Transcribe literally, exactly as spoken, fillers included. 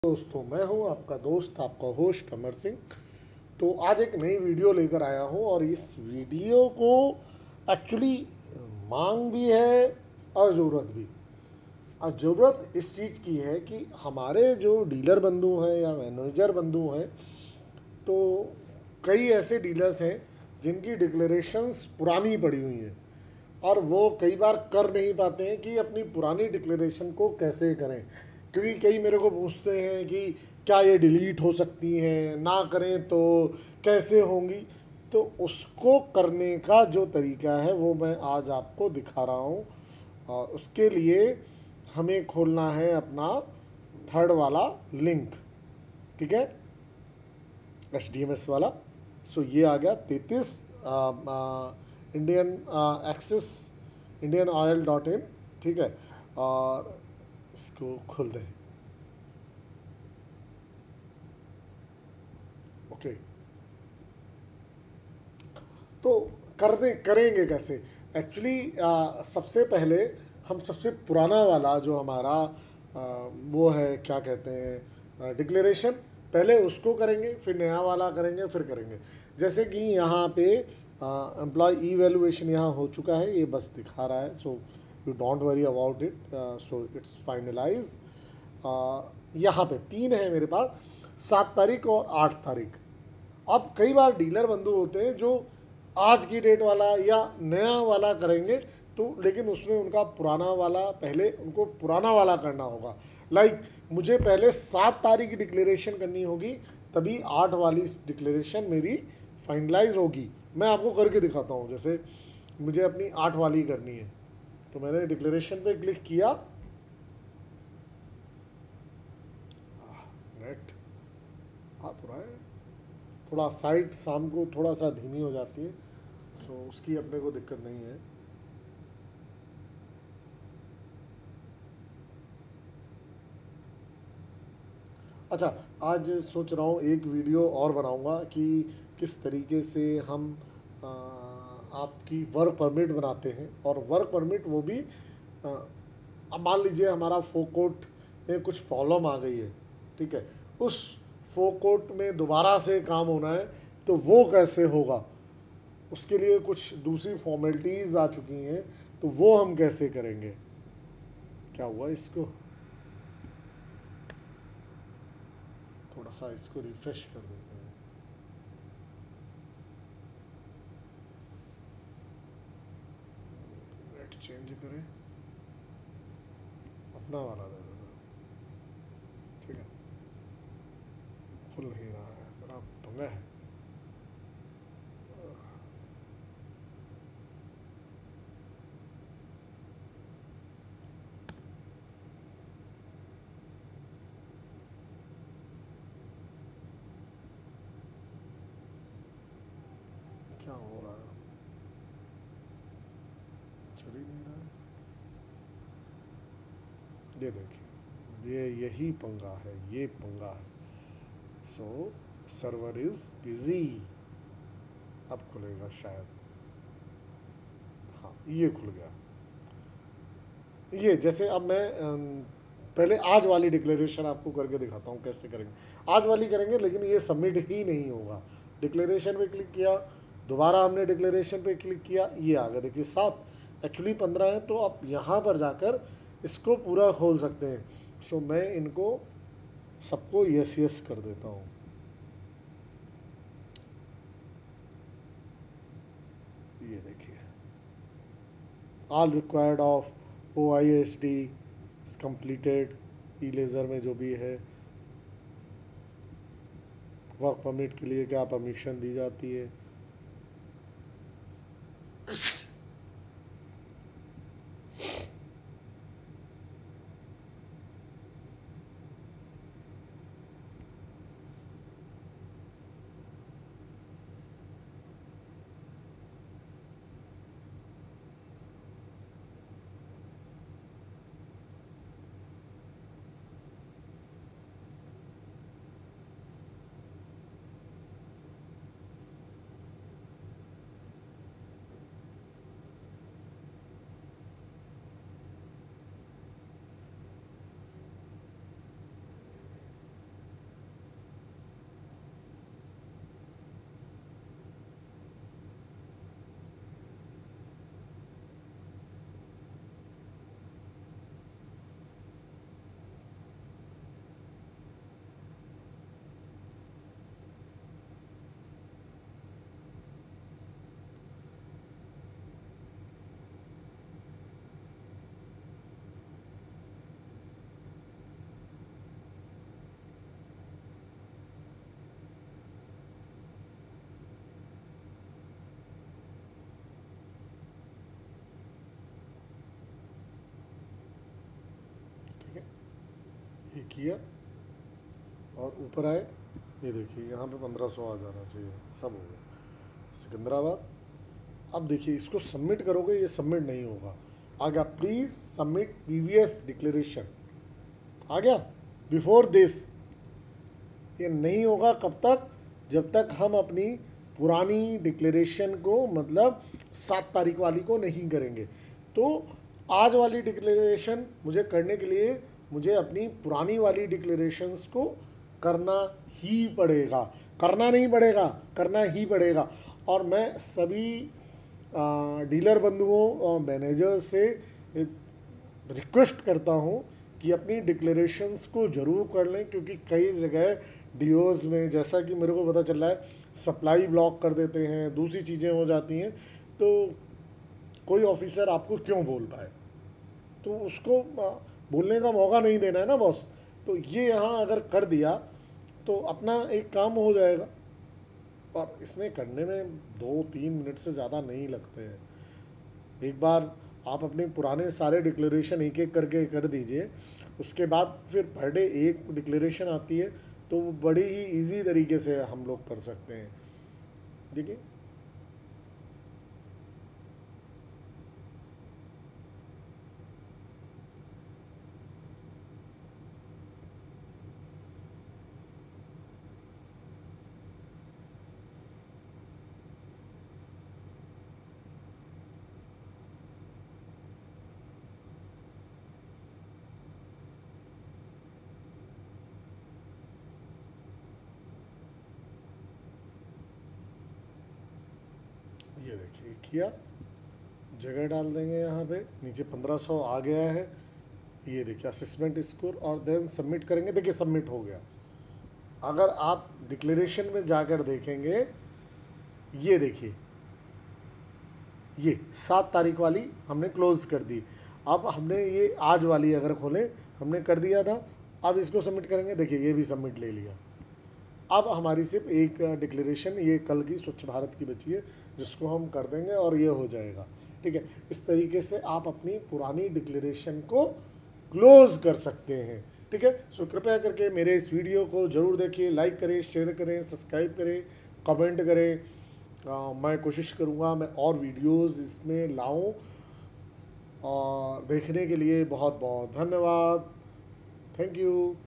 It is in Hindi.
दोस्तों, मैं हूं आपका दोस्त, आपका होस्ट अमर सिंह। तो आज एक नई वीडियो लेकर आया हूं और इस वीडियो को एक्चुअली मांग भी है और ज़रूरत भी। और ज़रूरत इस चीज़ की है कि हमारे जो डीलर बंधु हैं या मैनेजर बंधु हैं, तो कई ऐसे डीलर्स हैं जिनकी डिक्लेरेशंस पुरानी पड़ी हुई हैं और वो कई बार कर नहीं पाते हैं कि अपनी पुरानी डिक्लेरेशन को कैसे करें। क्योंकि कई मेरे को पूछते हैं कि क्या ये डिलीट हो सकती हैं, ना करें तो कैसे होंगी। तो उसको करने का जो तरीका है वो मैं आज आपको दिखा रहा हूँ। और उसके लिए हमें खोलना है अपना थर्ड वाला लिंक, ठीक है, एच डी एम एस वाला। सो ये आ गया तैतीस Indian Axis Indian Oil dot in, ठीक है। और इसको खोल दें। ओके, तो कर दें, करेंगे कैसे एक्चुअली। सबसे पहले हम सबसे पुराना वाला जो हमारा आ, वो है, क्या कहते हैं, डिक्लेरेशन, पहले उसको करेंगे, फिर नया वाला करेंगे, फिर करेंगे। जैसे कि यहाँ पे एम्प्लॉय ई वैल्यूएशन यहाँ हो चुका है, ये बस दिखा रहा है। So you don't worry about it, so it's finalize. यहाँ पे तीन है मेरे पास, सात तारीख और आठ तारीख। अब कई बार डीलर बंधु होते हैं जो आज की डेट वाला या नया वाला करेंगे, तो लेकिन उसमें उनका पुराना वाला, पहले उनको पुराना वाला करना होगा। लाइक मुझे पहले सात तारीख की डिक्लेरेशन करनी होगी, तभी आठ वाली डिक्लेरेशन मेरी फाइनलाइज होगी। मैं आपको करके दिखाता हूँ। जैसे मुझे अपनी आठ वाली करनी है, तो मैंने डिक्लेरेशन पे क्लिक किया। नेट आ तो रहा है, थोड़ा साइट शाम को थोड़ा सा धीमी हो जाती है, सो उसकी अपने को दिक्कत नहीं है। अच्छा, आज सोच रहा हूँ एक वीडियो और बनाऊँगा कि किस तरीके से हम आ, आपकी वर्क परमिट बनाते हैं। और वर्क परमिट वो भी, आ, अब मान लीजिए हमारा फोकोट में कुछ प्रॉब्लम आ गई है, ठीक है, उस फोकोट में दोबारा से काम होना है, तो वो कैसे होगा, उसके लिए कुछ दूसरी फॉर्मेलिटीज़ आ चुकी हैं, तो वो हम कैसे करेंगे। क्या हुआ इसको, थोड़ा सा इसको रिफ्रेश कर देते हैं। नेट चेंज करें, अपना वाला दे देना, ठीक है। खुल नहीं रहा है, बड़ा पंगा है। क्या हो रहा है, चल ही नहीं रहा है। ये देखिए, ये यही पंगा है, ये पंगा है। सो सर्वर इज बिजी, अब खुलेगा शायद। हाँ, ये खुल गया। ये जैसे अब मैं अम, पहले आज वाली डिक्लेरेशन आपको करके दिखाता हूँ कैसे करेंगे। आज वाली करेंगे, लेकिन ये सबमिट ही नहीं होगा। डिक्लेरेशन पे क्लिक किया, दोबारा हमने डिक्लेरेशन पे क्लिक किया, ये आ गया। देखिए सात, एक्चुअली पंद्रह है, तो आप यहाँ पर जाकर इसको पूरा खोल सकते हैं। सो मैं इनको सबको यस यस कर देता हूँ। ये देखिए, all required of O I S D is completed, e ledger में जो भी है। वर्क परमिट के लिए क्या परमिशन दी जाती है, ये किया और ऊपर आए, ये देखिए यहाँ पे पंद्रह सौ आ जाना चाहिए, सब हो गया सिकंदराबाद। अब देखिए इसको सबमिट करोगे, ये सबमिट नहीं होगा। आ गया प्लीज़ सबमिट प्रीवियस डिक्लेरेशन, आ गया बिफोर दिस। ये नहीं होगा कब तक, जब तक हम अपनी पुरानी डिक्लेरेशन को मतलब सात तारीख वाली को नहीं करेंगे। तो आज वाली डिक्लेरेशन मुझे करने के लिए मुझे अपनी पुरानी वाली डिक्लेरेशंस को करना ही पड़ेगा, करना नहीं पड़ेगा, करना ही पड़ेगा। और मैं सभी डीलर बंधुओं और मैनेजर्स से रिक्वेस्ट करता हूँ कि अपनी डिक्लेरेशंस को ज़रूर कर लें, क्योंकि कई जगह डीओज़ में, जैसा कि मेरे को पता चल रहा है, सप्लाई ब्लॉक कर देते हैं, दूसरी चीज़ें हो जाती हैं। तो कोई ऑफिसर आपको क्यों बोल पाए, तो उसको बोलने का मौका नहीं देना है ना बॉस। तो ये यहाँ अगर कर दिया तो अपना एक काम हो जाएगा, और इसमें करने में दो तीन मिनट से ज़्यादा नहीं लगते हैं। एक बार आप अपने पुराने सारे डिक्लेरेशन एक एक करके कर दीजिए, उसके बाद फिर पर डे एक डिक्लेरेशन आती है, तो वो बड़ी ही इजी तरीके से हम लोग कर सकते हैं। देखिए ये देखिए किया, जगह डाल देंगे यहाँ पे, नीचे पंद्रह सौ आ गया है। ये देखिए असेसमेंट स्कोर, और देन सबमिट करेंगे। देखिए सबमिट हो गया। अगर आप डिक्लेरेशन में जाकर देखेंगे, ये देखिए ये सात तारीख वाली हमने क्लोज कर दी। अब हमने ये आज वाली अगर खोलें, हमने कर दिया था, अब इसको सबमिट करेंगे। देखिए ये भी सबमिट ले लिया। अब हमारी सिर्फ एक डिक्लेरेशन ये कल की स्वच्छ भारत की बची है, जिसको हम कर देंगे और ये हो जाएगा। ठीक है, इस तरीके से आप अपनी पुरानी डिक्लेरेशन को क्लोज कर सकते हैं। ठीक है, सो कृपया करके मेरे इस वीडियो को ज़रूर देखिए, लाइक करें, शेयर करें, सब्सक्राइब करें, कमेंट करें। आ, मैं कोशिश करूँगा मैं और वीडियोस इसमें लाऊं। और देखने के लिए बहुत बहुत धन्यवाद। Thank you.